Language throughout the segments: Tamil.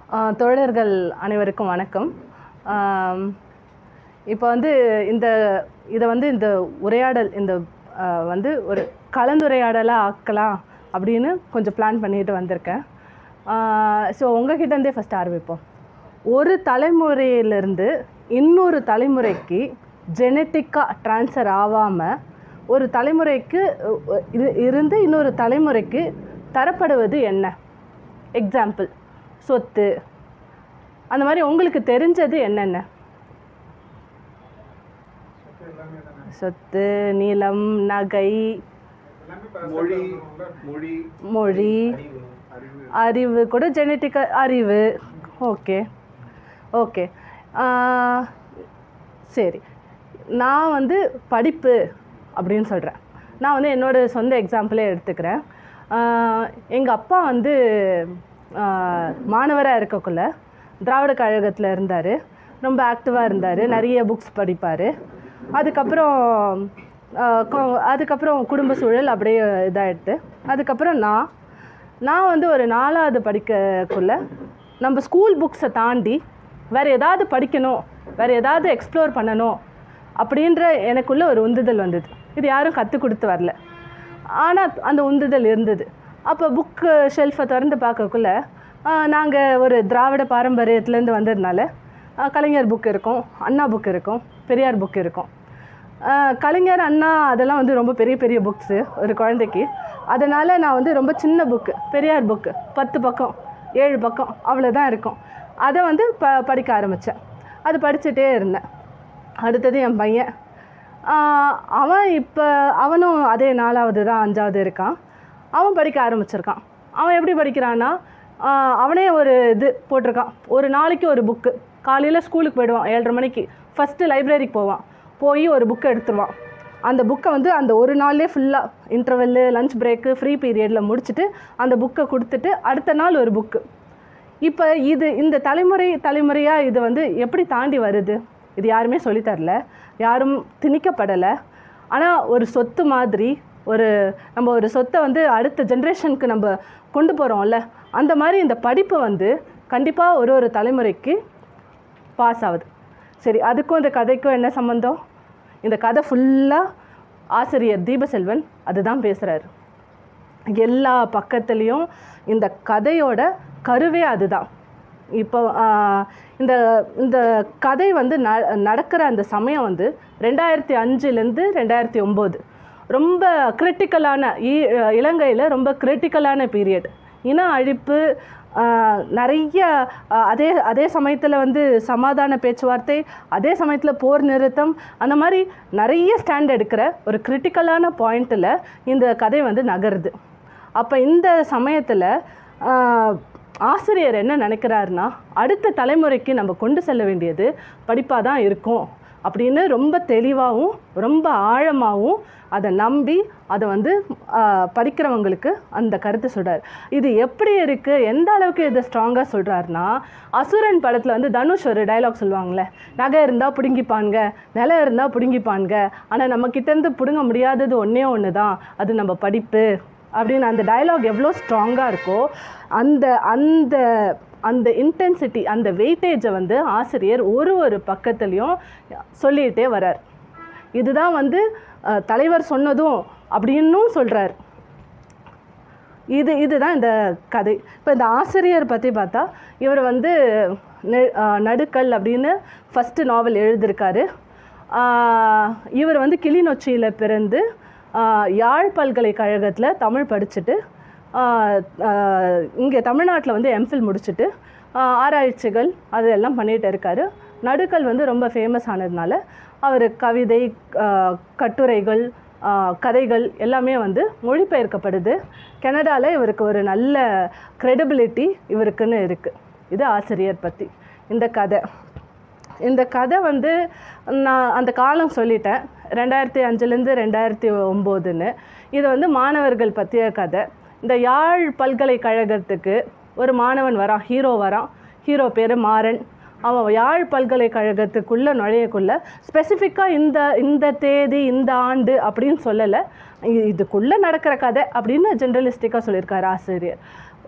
தோழர்கள் அனைவருக்கும் வணக்கம். இப்போ வந்து இந்த உரையாடல் ஒரு கலந்துரையாடலாக ஆக்கலாம் அப்படின்னு கொஞ்சம் பிளான் பண்ணிட்டு வந்திருக்கேன். ஸோ உங்ககிட்டேருந்தே ஃபஸ்ட் ஆரம்பிப்போம். ஒரு தலைமுறையிலேருந்து இன்னொரு தலைமுறைக்கு ஜெனட்டிக்காக ட்ரான்ஸ்ஃபர் ஆகாமல் ஒரு தலைமுறைக்கு இருந்து இன்னொரு தலைமுறைக்கு தரப்படுவது என்ன? எக்ஸாம்பிள், சொத்து, அந்த மாதிரி உங்களுக்கு தெரிஞ்சது என்னென்ன? சொத்து, நிலம், நகை, மொழி, அறிவு கூட ஜெனட்டிக்கல் அறிவு. ஓகே ஓகே சரி. நான் படிப்பு அப்படின்னு சொல்கிறேன். நான் என்னோடய சொந்த எக்ஸாம்பிளே எடுத்துக்கிறேன். எங்கள் அப்பா மாணவராக இருக்கக்குள்ள திராவிட கழகத்தில் இருந்தார். ரொம்ப ஆக்டிவாக இருந்தார். நிறைய புக்ஸ் படிப்பார். அதுக்கப்புறம் குடும்ப சூழல் அப்படியே இதாகிடுது. அதுக்கப்புறம் நான் ஒரு 4வது படிக்கக்குள்ள நம்ம ஸ்கூல் புக்ஸை தாண்டி வேறு ஏதாவது படிக்கணும், வேறு ஏதாவது எக்ஸ்ப்ளோர் பண்ணணும் அப்படின்ற எனக்குள்ளே ஒரு உந்துதல் வந்தது. இது யாரும் கற்றுக் கொடுத்து வரல, ஆனால் அந்த உந்துதல் இருந்தது. அப்போ புக்கு ஷெல்ஃபை திறந்து பார்க்கக்குள்ள நாங்கள் ஒரு திராவிட பாரம்பரியத்துலேருந்து வந்ததுனால கலைஞர் புக் இருக்கும், அண்ணா புக் இருக்கும், பெரியார் புக் இருக்கும். கலைஞர், அண்ணா அதெல்லாம் ரொம்ப பெரிய பெரிய புக்ஸு ஒரு குழந்தைக்கு. அதனால் நான் ரொம்ப சின்ன புக்கு, பெரியார் புக்கு 10 பக்கம் 7 பக்கம் அவ்வளோதான் இருக்கும். அதை படிக்க ஆரம்பித்தேன். அது படிச்சுட்டே இருந்தேன். அடுத்தது என் பையன், அவனும் அதே 4வது தான் 5வது இருக்கான். அவன் படிக்க ஆரம்பிச்சிருக்கான். அவன் எப்படி படிக்கிறான்னா, அவனே ஒரு இது போட்டிருக்கான். ஒரு நாளைக்கு ஒரு புக்கு. காலையில் ஸ்கூலுக்கு போயிடுவான் 7:30 மணிக்கு. ஃபஸ்ட்டு லைப்ரரிக்கு போய் ஒரு புக்கை எடுத்துருவான். அந்த புக்கை அந்த ஒரு நாள்லேயே ஃபுல்லாக இன்டர்வெல்லு, லஞ்ச் பிரேக்கு, ஃப்ரீ பீரியடில் முடிச்சுட்டு அந்த புக்கை கொடுத்துட்டு அடுத்த நாள் ஒரு புக்கு. இப்போ இந்த தலைமுறையாக இது எப்படி தாண்டி வருது? இது யாருமே சொல்லித்தரல, யாரும் திணிக்கப்படலை. ஆனால் ஒரு சொத்து மாதிரி நம்ம ஒரு சொத்தை அடுத்த ஜென்ரேஷனுக்கு நம்ம கொண்டு போகிறோம்ல, அந்த மாதிரி இந்த படிப்பு கண்டிப்பாக ஒரு தலைமுறைக்கு பாஸ் ஆகுது. சரி, அதுக்கும் இந்த கதைக்கும் என்ன சம்மந்தம்? இந்த கதை ஃபுல்லாக ஆசிரியர் தீபசெல்வன் அதுதான் பேசுகிறாரு. எல்லா பக்கத்துலேயும் இந்த கதையோட கருவே அதுதான். இப்போ இந்த கதை நடக்கிற அந்த சமயம் 2005லேருந்து 2009 ரொம்ப கிரிட்டிக்கலான, இலங்கையில் ரொம்ப கிரிட்டிக்கலான பீரியட். இன அழிப்பு நிறைய, அதே சமயத்தில் சமாதான பேச்சுவார்த்தை, அதே சமயத்தில் போர் நிறுத்தம், அந்த மாதிரி நிறைய ஸ்டாண்ட் எடுக்கிற ஒரு கிரிட்டிக்கலான பாயிண்ட்டில் இந்த கதை நகருது. அப்போ இந்த சமயத்தில் ஆசிரியர் என்ன நினைக்கிறாருன்னா, அடுத்த தலைமுறைக்கு நம்ம கொண்டு செல்ல வேண்டியது படிப்பாக தான் இருக்கும் அப்படின்னு ரொம்ப தெளிவாகவும் ரொம்ப ஆழமாகவும் அதை நம்பி அதை படிக்கிறவங்களுக்கு அந்த கருத்தை சொல்கிறார். இது எப்படி இருக்குது, எந்த அளவுக்கு இதை ஸ்ட்ராங்காக சொல்கிறாருன்னா, அசுரன் படத்தில் தனுஷ் ஒரு டைலாக் சொல்லுவாங்களே, நகை இருந்தால் பிடுங்கிப்பானுங்க, நிலம் இருந்தால் பிடுங்கிப்பானுங்க, ஆனால் நம்மக்கிட்டேருந்து பிடுங்க முடியாதது ஒன்று தான், அது நம்ம படிப்பு அப்படின்னு அந்த டைலாக் எவ்வளோ ஸ்ட்ராங்காக இருக்கோ அந்த இன்டென்சிட்டி, அந்த வெயிட்டேஜை ஆசிரியர் ஒரு பக்கத்துலேயும் சொல்லிகிட்டே வரார். இதுதான் தலைவர் சொன்னதும் அப்படின்னும் சொல்கிறார். இதுதான் இந்த கதை. இப்போ இந்த ஆசிரியர் பற்றி பார்த்தா, இவர் நடுக்கல் அப்படின்னு ஃபஸ்ட்டு நாவல் எழுதியிருக்காரு. இவர் கிளிநொச்சியில் பிறந்து யாழ் பல்கலைக்கழகத்தில் தமிழ் படிச்சுட்டு இங்கே தமிழ்நாட்டில் எம்ஃபில் முடிச்சுட்டு ஆராய்ச்சிகள் அதெல்லாம் பண்ணிகிட்டு இருக்கார். நடுக்கல் ரொம்ப ஃபேமஸ் ஆனதுனால அவர் கவிதை, கட்டுரைகள், கதைகள் எல்லாமே மொழிபெயர்க்கப்படுது. கனடாவில் இவருக்கு ஒரு நல்ல க்ரெடிபிலிட்டி இவருக்குன்னு இருக்குது. இது ஆசிரியர் பற்றி இந்த கதை நான் அந்த காலம் சொல்லிட்டேன், 2005லேருந்து 2009. இது மாணவர்கள் பற்றிய கதை. இந்த யாழ் பல்கலைக்கழகத்துக்கு ஒரு மாணவன் வரான், ஹீரோ பேர் மாறன். அவன் யாழ் பல்கலைக்கழகத்துக்குள்ளே நுழையக்குள்ள ஸ்பெசிஃபிக்காக இந்த தேதி இந்த ஆண்டு அப்படின்னு சொல்லலை, இதுக்குள்ளே நடக்கிற கதை அப்படின்னு ஜென்ரலிஸ்டிக்காக சொல்லியிருக்காரு ஆசிரியர்.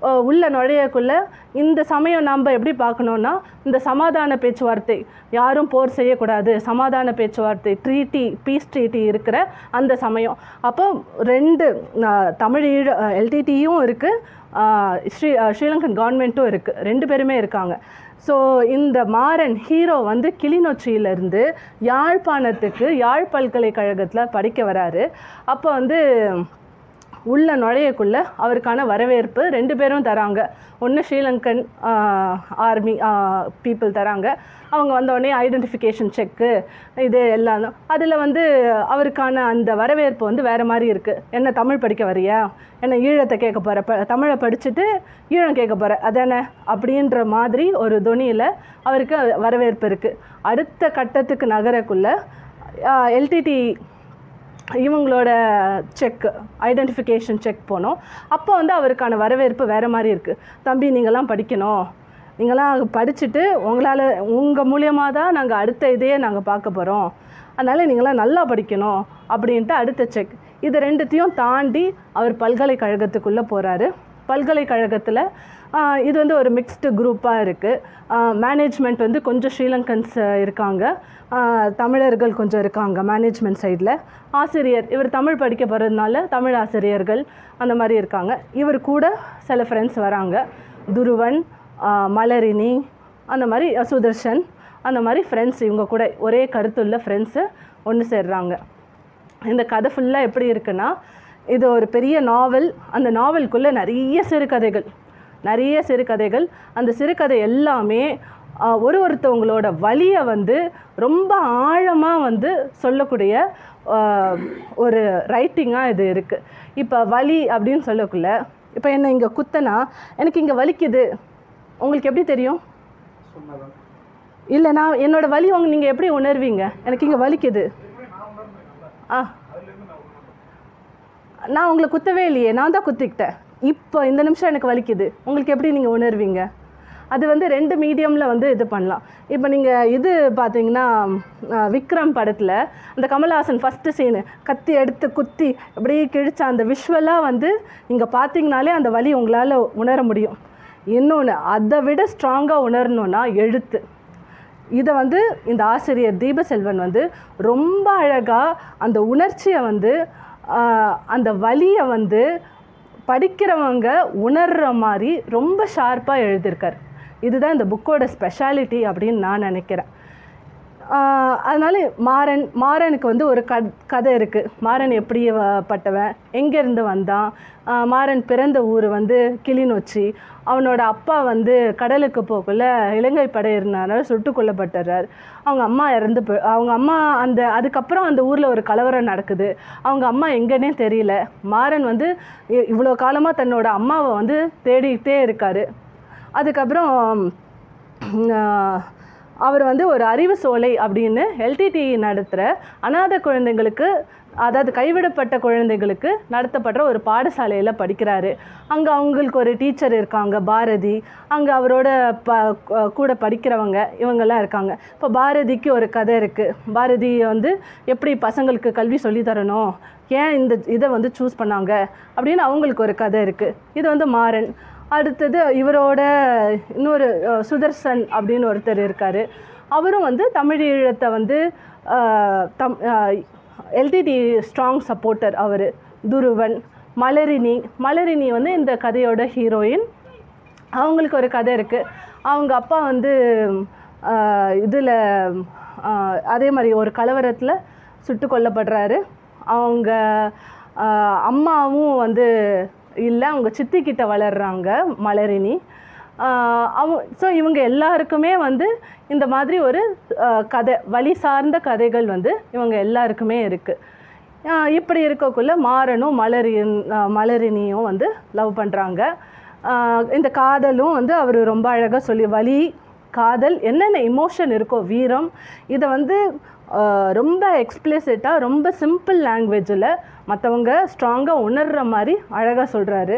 உள்ள நுழையக்குள்ள இந்த சமயம் நம்ம எப்படி பார்க்கணுன்னா, இந்த சமாதான பேச்சுவார்த்தை, யாரும் போர் செய்யக்கூடாது, சமாதான பேச்சுவார்த்தை, பீஸ் ட்ரீட்டி இருக்கிற அந்த சமயம். அப்போ 2 தமிழ் எல்டிடியும் இருக்குது, ஸ்ரீலங்கன் கவர்மெண்ட்டும் இருக்குது, 2 பேருமே இருக்காங்க. ஸோ இந்த மாறன் ஹீரோ வந்து கிளிநொச்சியிலேருந்து யாழ்ப்பாணத்துக்கு யாழ் பல்கலைக்கழகத்தில் படிக்க வராரு. அப்போ வந்து உள்ள நுழையக்குள்ள அவருக்கான வரவேற்பு 2 பேரும் தராங்க. ஒன்று ஸ்ரீலங்கன் ஆர்மி பீப்புள் தராங்க. அவங்க வந்தோடனே ஐடென்டிஃபிகேஷன் செக்கு இது எல்லாம். அதில் வந்து அவருக்கான அந்த வரவேற்பு வந்து வேறு மாதிரி இருக்குது. என்ன தமிழ் படிக்க வரியா, என்ன ஈழத்தை கேட்க போகிற, தமிழை படிச்சுட்டு ஈழம் கேட்க போகிற அதானே அப்படின்ற மாதிரி ஒரு தொனியில் அவருக்கு வரவேற்பு இருக்குது. அடுத்த கட்டத்துக்கு நகரக்குள்ள எல்டிடி இவங்களோட செக், ஐடென்டிஃபிகேஷன் செக் போனோம். அப்போ வந்து அவருக்கான வரவேற்பு வேறு மாதிரி இருக்குது. தம்பி நீங்களாம் படிக்கணும், நீங்களாம் படிச்சுட்டு உங்கள் மூலியமாக தான் நாங்கள் அடுத்த இதையே நாங்கள் பார்க்க போகிறோம், அதனால் நீங்களாம் நல்லா படிக்கணும் அப்படின்ட்டு அடுத்த செக். இது 2த்தையும் தாண்டி அவர் பல்கலைக்கழகத்துக்குள்ளே போகிறாரு. பல்கலைக்கழகத்தில் இது வந்து ஒரு மிக்ஸ்டு குரூப்பாக இருக்குது. மேனேஜ்மெண்ட் வந்து கொஞ்சம் ஸ்ரீலங்கன்ஸ் இருக்காங்க, தமிழர்கள் கொஞ்சம் இருக்காங்க மேனேஜ்மெண்ட் சைடில். ஆசிரியர், இவர் தமிழ் படிக்க போகிறதுனால தமிழ் ஆசிரியர்கள் அந்த மாதிரி இருக்காங்க. இவர் கூட சில ஃப்ரெண்ட்ஸ் வராங்க, துருவன், மலரினி, அந்த மாதிரி சுதர்ஷன், அந்த மாதிரி ஃப்ரெண்ட்ஸ், இவங்க கூட ஒரே கருத்துள்ள ஃப்ரெண்ட்ஸு ஒன்று சேர்றாங்க. இந்த கதை ஃபுல்லாக எப்படி இருக்குன்னா, இது ஒரு பெரிய நாவல். அந்த நாவலுக்குள்ளே நிறைய சிறுகதைகள். அந்த சிறுகதை எல்லாமே ஒருத்தவங்களோட வலியை வந்து ரொம்ப ஆழமாக வந்து சொல்லக்கூடிய ஒரு ரைட்டிங்காக இது இருக்குது. இப்போ வலி அப்படின்னு சொல்லக்குள்ள, இப்போ என்ன இங்கே குத்தனா எனக்கு இங்கே வலிக்குது, உங்களுக்கு எப்படி தெரியும்? இல்லை, நான் என்னோடய வலி நீங்கள் எப்படி உணர்வீங்க? எனக்கு இங்கே வலிக்குது, நான் உங்களை குத்தவே இல்லையே, நான் தான் குத்திக்கிட்டேன், இப்போ இந்த நிமிஷம் எனக்கு வலிக்குது, உங்களுக்கு எப்படி நீங்கள் உணர்வீங்க? அது வந்து 2 மீடியமில் வந்து இது பண்ணலாம். இப்போ நீங்கள் இது பார்த்தீங்கன்னா விக்ரம் படத்தில் அந்த கமல்ஹாசன் ஃபஸ்ட்டு சீனு கத்தி எடுத்து குத்தி அப்படியே கிழிச்ச அந்த விஷுவலாக வந்து நீங்கள் பார்த்தீங்கனாலே அந்த வலி உங்களால் உணர முடியும். இன்னொன்று அதை விட ஸ்ட்ராங்காக உணரணுன்னா எழுத்து. இதை வந்து இந்த ஆசிரியர் தீபசெல்வன் வந்து ரொம்ப அழகாக அந்த உணர்ச்சியை வந்து அந்த வலியை வந்து படிக்கிறவங்க உணர்கிற மாதிரி ரொம்ப ஷார்ப்பாக எழுதியிருக்கார். இதுதான் இந்த புக்கோட ஸ்பெஷாலிட்டி அப்படின்னு நான் நினைக்கிறேன். அதனால் மாறனுக்கு வந்து ஒரு கதை இருக்குது. மாறன் எப்படி பட்டவன், எங்கேருந்து வந்தான், மாறன் பிறந்த ஊர் வந்து கிளிநொச்சி, அவனோட அப்பா வந்து கடலுக்கு போகக்குள்ள இலங்கை படையினால சுட்டு கொல்லப்பட்டுறார், அவங்க அம்மா அவங்க அம்மா அதுக்கப்புறம் அந்த ஊரில் ஒரு கலவரம் நடக்குது, அவங்க அம்மா எங்கன்னே தெரியல. மாறன் வந்து இவ்வளோ காலமாக தன்னோட அம்மாவை வந்து தேடிக்கிட்டே இருக்கார். அதுக்கப்புறம் அவர் வந்து ஒரு அறிவு சோலை அப்படின்னு எல்டிடி நடத்துகிற அநாத குழந்தைங்களுக்கு, அதாவது கைவிடப்பட்ட குழந்தைகளுக்கு நடத்தப்படுற ஒரு பாடசாலையில் படிக்கிறாரு. அங்கே அவங்களுக்கு ஒரு டீச்சர் இருக்காங்க பாரதி, அங்கே அவரோட கூட படிக்கிறவங்க இவங்கெல்லாம் இருக்காங்க. இப்போ பாரதிக்கு ஒரு கதை இருக்குது. பாரதி வந்து எப்படி பசங்களுக்கு கல்வி சொல்லித்தரணும், ஏன் இதை வந்து சூஸ் பண்ணாங்க அப்படின்னு அவங்களுக்கு ஒரு கதை இருக்குது. இது வந்து மாறன். அடுத்தது இவரோட இன்னொரு சுதர்சன் அப்படின்னு ஒருத்தர் இருக்கார். அவரும் வந்து தமிழ் ஈழத்தை வந்து எல்டிடி ஸ்ட்ராங் சப்போர்ட்டர் அவர். துருவன், மலரினி வந்து இந்த கதையோட ஹீரோயின். அவங்களுக்கு ஒரு கதை இருக்குது. அவங்க அப்பா வந்து இதில் அதே மாதிரி ஒரு கலவரத்தில் சுட்டு கொல்லப்படுறாரு. அவங்க அம்மாவும் வந்து இல்லை, அவங்க சித்திக்கிட்ட வளர்கிறாங்க மலரினி. ஸோ இவங்க எல்லாருக்குமே வந்து இந்த மாதிரி ஒரு கதை, வழி சார்ந்த கதைகள் வந்து இவங்க எல்லாருக்குமே இருக்குது. இப்படி இருக்கக்குள்ள மாறனும் மலரினியும் வந்து லவ் பண்ணுறாங்க. இந்த காதலும் வந்து அவர் ரொம்ப அழகாக சொல்லி, வலி, காதல், என்னென்ன இமோஷன் இருக்கோ, வீரம், இதை வந்து ரொம்ப எக்ஸ்பிளிசிட்டாக ரொம்ப சிம்பிள் லாங்குவேஜில் மற்றவங்க ஸ்ட்ராங்காக உணர்கிற மாதிரி அழகாக சொல்கிறாரு.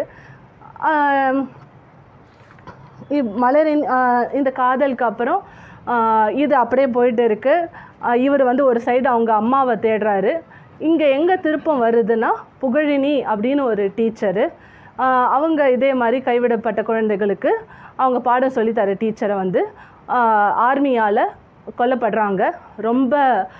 மலரின் இந்த காதலுக்கு அப்புறம் இது அப்படியே போயிட்டு இருக்குது. இவர் வந்து ஒரு சைடு அவங்க அம்மாவை தேடுறாரு. இங்கே எங்கே திருப்பம் வருதுன்னா, புகழினி அப்படின்னு ஒரு டீச்சரு, அவங்க இதே மாதிரி கைவிடப்பட்ட குழந்தைகளுக்கு அவங்க பாடம் சொல்லித்தர டீச்சரை வந்து ஆர்மியால் கொல்லப்படுறாங்க. ரொம்ப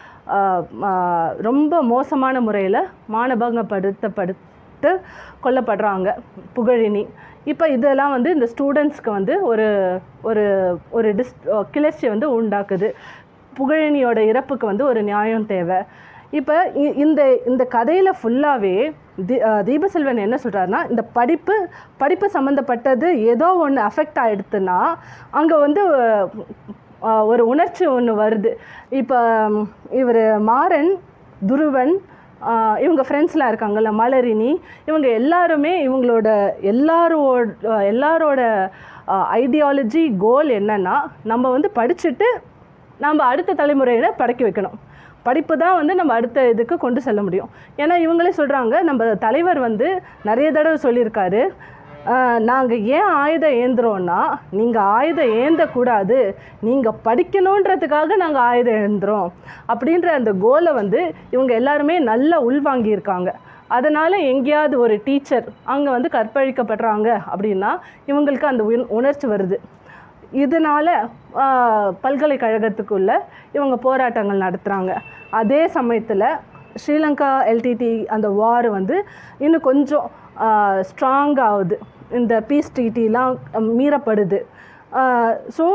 ரொம்ப மோசமான முறையில் மானபங்கப்படுத்தப்பட்டு கொல்லப்படுறாங்க புகழினி. இப்போ இதெல்லாம் வந்து இந்த ஸ்டூடெண்ட்ஸ்க்கு வந்து ஒரு ஒரு ஒரு கிளர்ச்சி வந்து உண்டாக்குது. புகழினியோட இறப்புக்கு வந்து ஒரு நியாயம் தேவை. இப்போ இந்த கதையில் ஃபுல்லாகவே தீபசெல்வன் என்ன சொல்கிறாருன்னா, இந்த படிப்பு சம்மந்தப்பட்டது ஏதோ ஒன்று அஃபெக்ட் ஆகிடுதுன்னா அங்கே வந்து ஒரு உணர்ச்சி ஒன்று வருது. இப்போ இவர் மாறன், துருவன், இவங்க ஃப்ரெண்ட்ஸ்லாம் இருக்காங்கல்ல, மலரினி, இவங்க எல்லாருமே எல்லாரோட ஐடியாலஜி கோல் என்னென்னா, நம்ம வந்து படிச்சுட்டு நம்ம அடுத்த தலைமுறையில் படைக்க வைக்கணும். படிப்பு தான் வந்து நம்ம அடுத்த இதுக்கு கொண்டு செல்ல முடியும். ஏன்னா இவங்களே சொல்கிறாங்க, நம்ம தலைவர் வந்து நிறைய தடவை சொல்லியிருக்காரு, நாங்கள் ஏன் ஆயுதம் ஏந்துறோன்னா, நீங்கள் ஆயுதம் ஏந்தக்கூடாது, நீங்கள் படிக்கணுன்றதுக்காக நாங்கள் ஆயுதம் ஏந்துறோம் அப்படின்ற அந்த கோலை வந்து இவங்க எல்லாருமே நல்லா உள்வாங்கியிருக்காங்க. அதனால் எங்கேயாவது ஒரு டீச்சர் அங்கே வந்து கற்பழிக்கப்படுறாங்க அப்படின்னா இவங்களுக்கு அந்த உணர்ச்சி வருது. இதனால் பல்கலைக்கழகத்துக்குள்ளே இவங்க போராட்டங்கள் நடத்துகிறாங்க. அதே சமயத்தில் ஸ்ரீலங்கா எல்டிடி அந்த வார் வந்து இன்னும் கொஞ்சம் ஸ்ட்ராங் ஆகுது. இந்த பீஸ் ட்ரீட்டிலாம் மீறப்படுது. ஸோ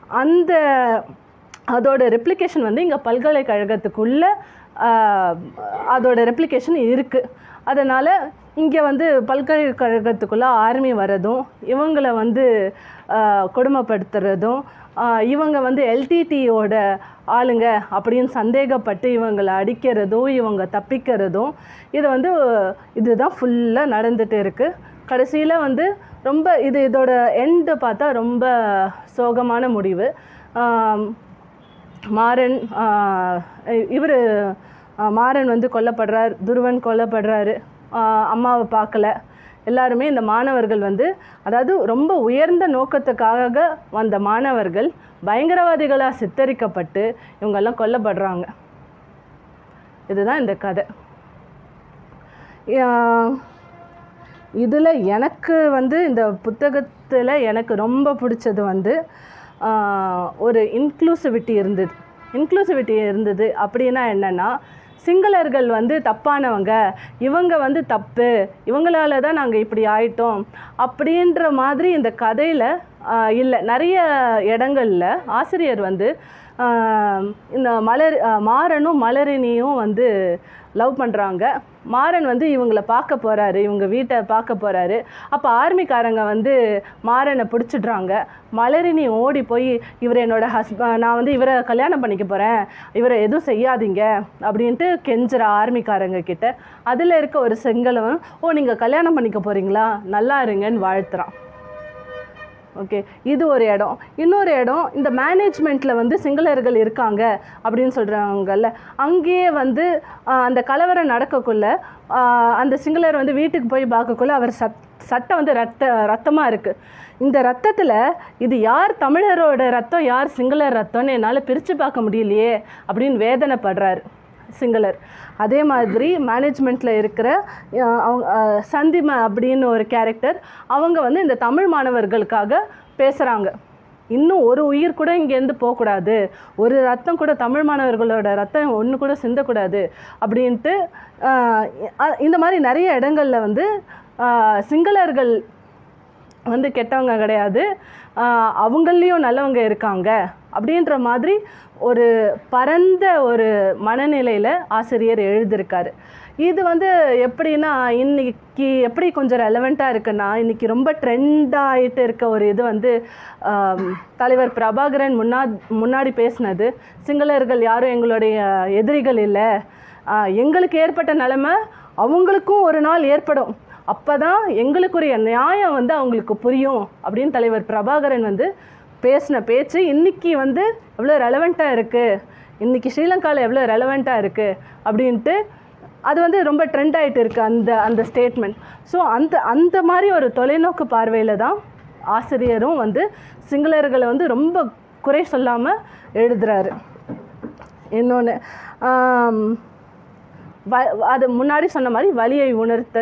அதோட ரெப்ளிகேஷன் வந்து இங்கே பல்கலைக்கழகத்துக்குள்ளே அதோட ரெப்ளிகேஷன் இருக்குது. அதனால் இங்கே வந்து பல்கலைக்கழகத்துக்குள்ளே ஆர்மி வரதும், இவங்களை வந்து கொடுமைப்படுத்துறதும், இவங்க வந்து எல்டிடியோட ஆளுங்க அப்படின்னு சந்தேகப்பட்டு இவங்களை அடிக்கிறதும், இவங்க தப்பிக்கிறதும், இதுதான் ஃபுல்லாக நடந்துகிட்டு இருக்குது. கடைசியில் வந்து ரொம்ப இதோட எண்டு பார்த்தா ரொம்ப சோகமான முடிவு. மாறன் வந்து கொல்லப்படுறார், துருவன் கொல்லப்படுறாரு, அம்மாவை பார்க்கல. எல்லாருமே இந்த மாணவர்கள் வந்து, அதாவது ரொம்ப உயர்ந்த நோக்கத்துக்காக வந்த மாணவர்கள் பயங்கரவாதிகளாக சித்தரிக்கப்பட்டு இவங்கெல்லாம் கொல்லப்படுறாங்க. இதுதான் இந்த கதை. இதில் எனக்கு வந்து இந்த புத்தகத்தில் எனக்கு ரொம்ப பிடிச்சது வந்து ஒரு இன்க்ளூசிவிட்டி இருந்தது. அப்படின்னா என்னென்னா, சிங்களர்கள் வந்து தப்பானவங்க, இவங்க வந்து தப்பு, இவங்களால தான் நாங்கள் இப்படி ஆயிட்டோம் அப்படின்ற மாதிரி இந்த கதையில் இல்லை. நிறைய இடங்களில் ஆசிரியர் வந்து இந்த மாறனும் மலரினியும் வந்து லவ் பண்ணுறாங்க. மாறன் வந்து இவங்களை பார்க்க போகிறாரு, இவங்க வீட்டை பார்க்க போகிறாரு. அப்போ ஆர்மிக்காரங்க வந்து மாறனை பிடிச்சிடுறாங்க. மலரினி ஓடி போய், இவர் என்னோட நான் வந்து இவரை கல்யாணம் பண்ணிக்க போகிறேன், இவரை எதுவும் செய்யாதீங்க அப்படின்ட்டு கெஞ்சுற ஆர்மிக்காரங்க கிட்ட. அதில் இருக்க ஒரு செங்கலவன், நீங்கள் கல்யாணம் பண்ணிக்க போகிறீங்களா, நல்லா இருங்கன்னு வாழ்த்துறான். ஓகே, இது ஒரு இடம். இன்னொரு இடம், இந்த மேனேஜ்மெண்ட்டில் வந்து சிங்களர்கள் இருக்காங்க அப்படின்னு சொல்கிறாங்கல்ல, அங்கேயே வந்து அந்த கலவரம் நடக்கக்குள்ள அந்த சிங்களர் வந்து வீட்டுக்கு போய் பார்க்கக்குள்ள அவர் சட்டை வந்து ரத்தமாக இருக்குது. இந்த ரத்தத்தில் இது யார் தமிழரோட ரத்தம், யார் சிங்களர் ரத்தம்னு என்னால் பிரித்து பார்க்க முடியலையே அப்படின்னு வேதனைப்படுறாரு சிங்களர். அதே மாதிரி மேனேஜ்மெண்ட்டில் இருக்கிற அவங்க சந்திமா அப்படின்னு ஒரு கேரக்டர், அவங்க வந்து இந்த தமிழ் மாணவர்களுக்காக பேசுகிறாங்க. இன்னும் ஒரு உயிர் கூட இங்கேருந்து போகக்கூடாது, ஒரு ரத்தம் கூட, தமிழ் மாணவர்களோட ரத்தம் ஒன்று கூட சிந்தக்கூடாது அப்படின்ட்டு. இந்த மாதிரி நிறைய இடங்களில் வந்து சிங்களர்கள் வந்து கெட்டவங்க கிடையாது, அவங்களையும் நல்லவங்க இருக்காங்க அப்படின்ற மாதிரி ஒரு பரந்த ஒரு மனநிலையில் ஆசிரியர் எழுதியிருக்காரு. இது வந்து எப்படின்னா, இன்றைக்கி எப்படி கொஞ்சம் ரெலவெண்ட்டாக இருக்குன்னா, இன்றைக்கி ரொம்ப ட்ரெண்டாகிட்டு இருக்க ஒரு இது வந்து தலைவர் பிரபாகரன் முன்னாடி பேசினது, சிங்களர்கள் யாரும் எங்களுடைய எதிரிகள் இல்லை, எங்களுக்கு ஏற்பட்ட நிலைமை அவங்களுக்கும் ஒரு நாள் ஏற்படும், அப்போ தான் எங்களுக்குரிய நியாயம் வந்து அவங்களுக்கு புரியும் அப்படின்னு தலைவர் பிரபாகரன் வந்து பேசின பேச்சு இன்றைக்கி வந்து எவ்வளோ ரெலவெண்ட்டாக இருக்குது, இன்றைக்கி ஸ்ரீலங்காவில் எவ்வளோ ரெலவெண்ட்டாக இருக்குது அப்படின்ட்டு அது வந்து ரொம்ப ட்ரெண்ட் ஆகிட்டு இருக்குது அந்த ஸ்டேட்மெண்ட். ஸோ அந்த மாதிரி ஒரு தொலைநோக்கு பார்வையில் தான் ஆசிரியரும் வந்து சிங்களர்களை வந்து ரொம்ப குறை சொல்லாமல் எழுதுகிறாரு. இன்னொன்று, அது முன்னாடி சொன்ன மாதிரி வலியை உணர்த்தல்,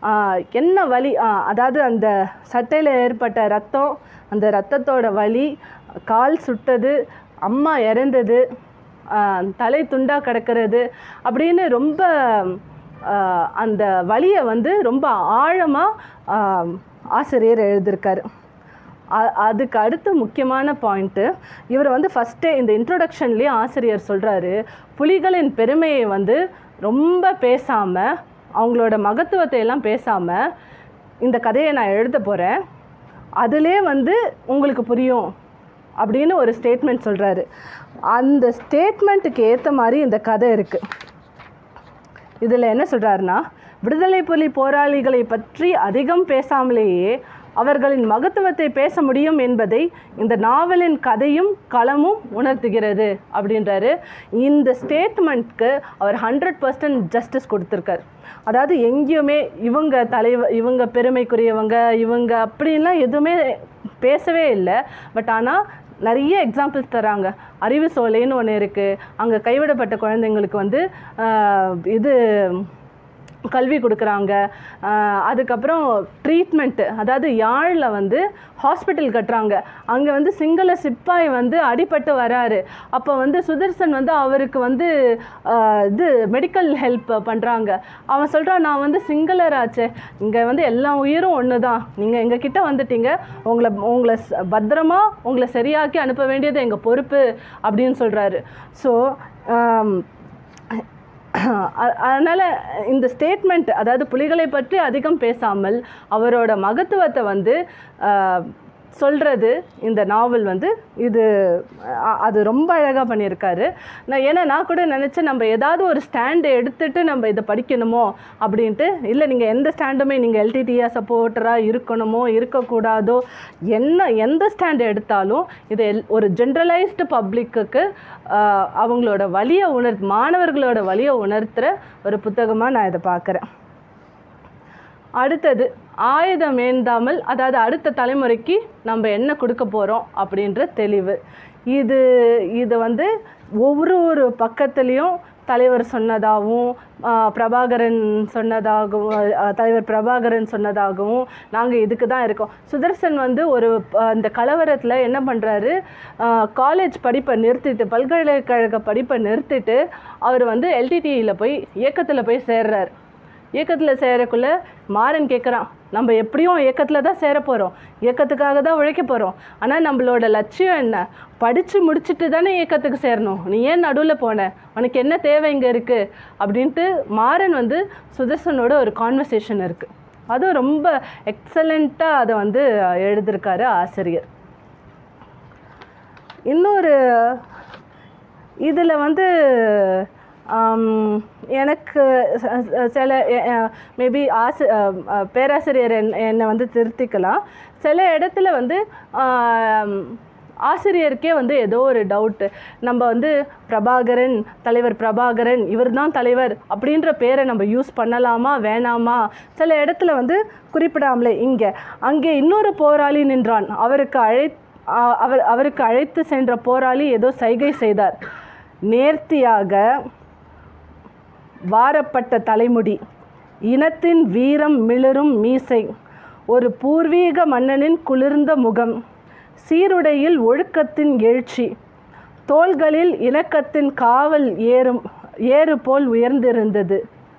என்ன வலி, அதாவது அந்த சட்டையில் ஏற்பட்ட ரத்தம், அந்த ரத்தத்தோட வலி, கால் சுட்டது, அம்மா இறந்தது, தலை துண்டாக கிடக்கிறது அப்படின்னு ரொம்ப அந்த வலியை வந்து ரொம்ப ஆழமாக ஆசிரியர் எழுதியிருக்காரு. அதுக்கு அடுத்து முக்கியமான பாயிண்ட்டு, இவர் வந்து ஃபஸ்ட்டே இந்த இன்ட்ரொடக்ஷன்லேயே ஆசிரியர் சொல்கிறாரு, புலிகளின் பெருமையை வந்து ரொம்ப பேசாமல், அவங்களோட மகத்துவத்தை எல்லாம் பேசாமல் இந்த கதையை நான் எழுத போகிறேன், அதிலே வந்து உங்களுக்கு புரியும் அப்படின்னு ஒரு ஸ்டேட்மெண்ட் சொல்கிறாரு. அந்த ஸ்டேட்மெண்ட்டுக்கு ஏற்ற மாதிரி இந்த கதை இருக்குது. இதில் என்ன சொல்கிறாருன்னா, விடுதலை புலி போராளிகளை பற்றி அதிகம் பேசாமலேயே அவர்களின் மகத்துவத்தை பேச முடியும் என்பதை இந்த நாவலின் கதையும் களமும் உணர்த்துகிறது அப்படின்றாரு. இந்த ஸ்டேட்மெண்ட்க்கு அவர் 100% ஜஸ்டிஸ் கொடுத்துருக்கார். அதாவது எங்கேயுமே இவங்க தலைவர், இவங்க பெருமைக்குரியவங்க, இவங்க அப்படின்லாம் எதுவுமே பேசவே இல்லை. பட் ஆனால் நிறைய எக்ஸாம்பிள்ஸ் தராங்க. அறிவு சோலைன்னு ஒன்று இருக்குது, அங்கே கைவிடப்பட்ட குழந்தைங்களுக்கு வந்து இது கல்வி கொடுக்குறாங்க. அதுக்கப்புறம் ட்ரீட்மெண்ட்டு, அதாவது யாழில் வந்து ஹாஸ்பிட்டல் கட்டுறாங்க, அங்கே வந்து சிங்கள சிப்பாய் வந்து அடிபட்டு வராரு, அப்போ வந்து சுதர்சன் வந்து அவருக்கு வந்து இது மெடிக்கல் ஹெல்ப் பண்ணுறாங்க. அவன் சொல்கிறான், நான் வந்து சிங்களராச்சே, இங்கே வந்து எல்லா உயிரும் ஒன்று தான், நீங்கள் எங்ககிட்ட வந்துட்டீங்க, உங்களை பத்திரமா உங்களை சரியாக்கி அனுப்ப வேண்டியது எங்கள் பொறுப்பு அப்படின்னு சொல்கிறாரு. ஸோ அதனால் இந்த ஸ்டேட்மெண்ட், அதாவது புலிகளை பற்றி அதிகம் பேசாமல் அவரோட மகத்துவத்தை வந்து சொல்கிறது இந்த நாவல் வந்து இது அது ரொம்ப அழகாக பண்ணியிருக்காரு. ஏன்னா நான் கூட நினச்சேன், நம்ம ஏதாவது ஒரு ஸ்டாண்டு எடுத்துகிட்டு நம்ம இதை படிக்கணுமோ அப்படின்ட்டு. இல்லை, நீங்கள் எந்த ஸ்டாண்டுமே, நீங்கள் எல்டிடிஆ சப்போர்ட்டராக இருக்கணுமோ இருக்கக்கூடாதோ, எந்த ஸ்டாண்டு எடுத்தாலும் இது ஒரு ஜென்ரலைஸ்டு பப்ளிக்கு அவங்களோட வலியை மாணவர்களோட வலியை உணர்த்துகிற ஒரு புத்தகமாக நான் இதை பார்க்குறேன். அடுத்தது ஆயுதம் ஏந்தாமல், அதாவது அடுத்த தலைமுறைக்கு நம்ம என்ன கொடுக்க போகிறோம் அப்படின்ற தெளிவு. இது வந்து ஒவ்வொரு பக்கத்துலேயும் தலைவர் சொன்னதாகவும் பிரபாகரன் சொன்னதாகவும் தலைவர் பிரபாகரன் சொன்னதாகவும் நாங்கள் இதுக்கு தான் இருக்கோம். சுதர்சன் வந்து இந்த கலவரத்தில் என்ன பண்ணுறாரு, காலேஜ் படிப்பை நிறுத்திட்டு, பல்கலைக்கழக படிப்பை நிறுத்திட்டு அவர் வந்து எல்டிடியில் போய் இயக்கத்தில் போய் சேர்றார். இயக்கத்தில் சேரக்குள்ளே மாறன் கேட்குறான், நம்ம எப்படியும் இயக்கத்தில் தான் சேர போகிறோம், இயக்கத்துக்காக தான் உழைக்க போகிறோம், ஆனால் நம்மளோட லட்சியம் என்ன, படித்து முடிச்சுட்டு தானே இயக்கத்துக்கு சேரணும், நீ ஏன் நடுவில் போன, உனக்கு என்ன தேவை இங்கே இருக்குது அப்படின்ட்டு மாறன் வந்து சுதர்சனோட ஒரு கான்வர்சேஷன் இருக்குது. அதுவும் ரொம்ப எக்ஸலண்ட்டாக அதை வந்து எழுதியிருக்காரு ஆசிரியர். இன்னொரு இதில் வந்து எனக்கு சில மேபி பேராசிரியர் என்னை வந்து திருத்திக்கலாம். சில இடத்துல வந்து ஆசிரியருக்கே வந்து ஏதோ ஒரு டவுட்டு, நம்ம வந்து பிரபாகரன், தலைவர் பிரபாகரன் இவர் தான் தலைவர் அப்படின்ற பேரை நம்ம யூஸ் பண்ணலாமா வேணாமா, சில இடத்துல வந்து குறிப்பிடாமலே அங்கே இன்னொரு போராளி நின்றான், அவருக்கு அழைத்து சென்ற போராளி ஏதோ சைகை செய்தார், நேர்த்தியாக வாரப்பட்ட தலைமுடி, இனத்தின் வீரம் மிளரும் மீசை, ஒரு பூர்வீக மன்னனின் குளிர்ந்த முகம், சீருடையில் ஒழுக்கத்தின் எழுச்சி, தோள்களில் இணக்கத்தின் காவல் ஏறு போல் உயர்ந்திருந்தது.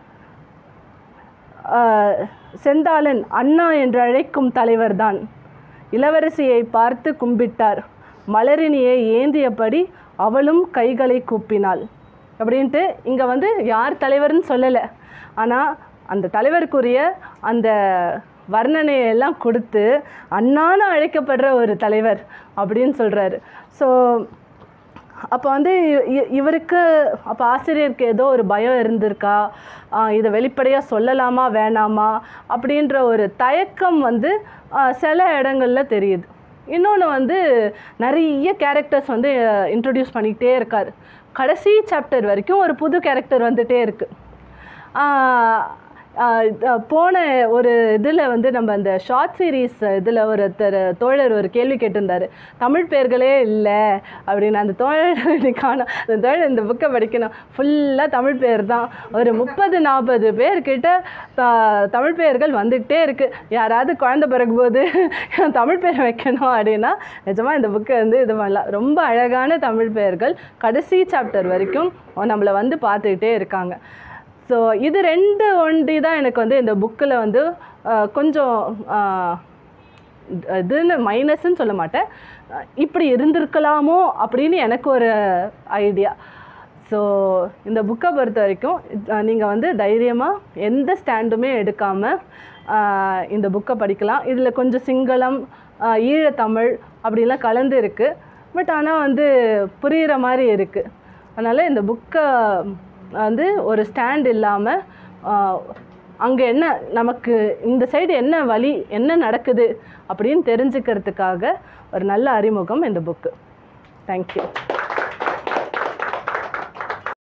செந்தாளன் அண்ணா என்று அழைக்கும் தலைவர்தான். இளவரசியை பார்த்து கும்பிட்டார். மலரினியை ஏந்தியபடி அவளும் கைகளை கூப்பினாள் அப்படின்ட்டு இங்கே வந்து யார் தலைவர்னு சொல்லலை, ஆனால் அந்த தலைவருக்குரிய அந்த வர்ணனையெல்லாம் கொடுத்து அண்ணான்னு அழைக்கப்படுற ஒரு தலைவர் அப்படின்னு சொல்கிறாரு. ஸோ அப்போ வந்து இவருக்கு, அப்போ ஆசிரியருக்கு ஏதோ ஒரு பயம் இருந்திருக்கா, இதை வெளிப்படையாக சொல்லலாமா வேணாமா அப்படின்ற ஒரு தயக்கம் வந்து சில இடங்களில் தெரியுது. இன்னொன்று வந்து நிறைய கேரக்டர்ஸ் வந்து இன்ட்ரடியூஸ் பண்ணிக்கிட்டே இருக்கார். கடைசி சாப்டர் வரைக்கும் ஒரு புது கேரக்டர் வந்துகிட்டே இருக்குது. போன ஒரு இதில் வந்து நம்ம அந்த ஷார்ட் சீரீஸ் இதில் ஒருத்தர் தோழர் ஒரு கேள்வி கேட்டிருந்தார், தமிழ் பெயர்களே இல்லை அப்படின்னு. அந்த தோழருக்கான அந்த தோழர் இந்த புக்கை படிக்கணும், ஃபுல்லாக தமிழ் பெயர் தான். ஒரு 30-40 பேர்கிட்ட தமிழ் பெயர்கள் வந்துக்கிட்டே இருக்குது. யாராவது குழந்தை பிறகும்போது தமிழ் பெயர் வைக்கணும் அப்படின்னா நிஜமாக இந்த புக்கை வந்து இது பண்ணலாம். ரொம்ப அழகான தமிழ் பெயர்கள் கடைசி சாப்டர் வரைக்கும் நம்மளை வந்து பார்த்துக்கிட்டே இருக்காங்க. ஸோ இது 2 ஒண்டி தான் எனக்கு வந்து இந்த புக்கில் வந்து கொஞ்சம் இதுன்னு மைனஸ்ன்னு சொல்ல மாட்டேன், இப்படி இருந்திருக்கலாமோ அப்படின்னு எனக்கு ஒரு ஐடியா. ஸோ இந்த புக்கை பொறுத்த வரைக்கும் நீங்கள் வந்து தைரியமாக எந்த ஸ்டாண்டுமே எடுக்காமல் இந்த புக்கை படிக்கலாம். இதில் கொஞ்சம் சிங்களம், ஈழத்தமிழ் அப்படிலாம் கலந்து இருக்குது. பட் ஆனால் வந்து புரிகிற மாதிரி இருக்குது. அதனால் இந்த புக்கை வந்து ஒரு ஸ்டாண்ட் இல்லாமல் அங்கே என்ன நமக்கு இந்த சைடு என்ன வழி என்ன நடக்குது அப்படின்னு தெரிஞ்சுக்கிறதுக்காக ஒரு நல்ல அறிமுகம் இந்த புக்கு. தேங்க்யூ.